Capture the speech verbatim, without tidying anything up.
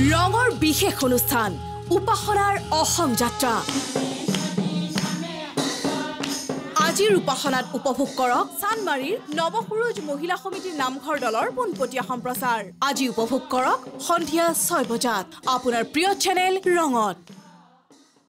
ৰঙৰ বিশেষ অনুষ্ঠান উপাসনাৰ অসম যাত্ৰা আজিৰ উপাসনাত উপভোগ কৰক চানমাৰীৰ নৱসুৰুজ মহিলা সমিতিৰ নামঘৰ দলৰ পোনপটীয়া সম্প্ৰচাৰ আজি উপভোগ কৰক সন্ধিয়া ছয় বজাত আপোনাৰ প্ৰিয় চেনেল ৰঙত।